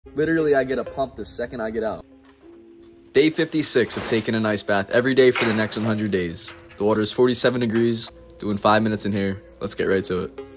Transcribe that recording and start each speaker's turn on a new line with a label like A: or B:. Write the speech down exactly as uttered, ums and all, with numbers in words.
A: Literally, I get a pump the second I get out. Day fifty-six of taking an ice bath every day for the next one hundred days. The water is forty-seven degrees, doing five minutes in here. Let's get right to it.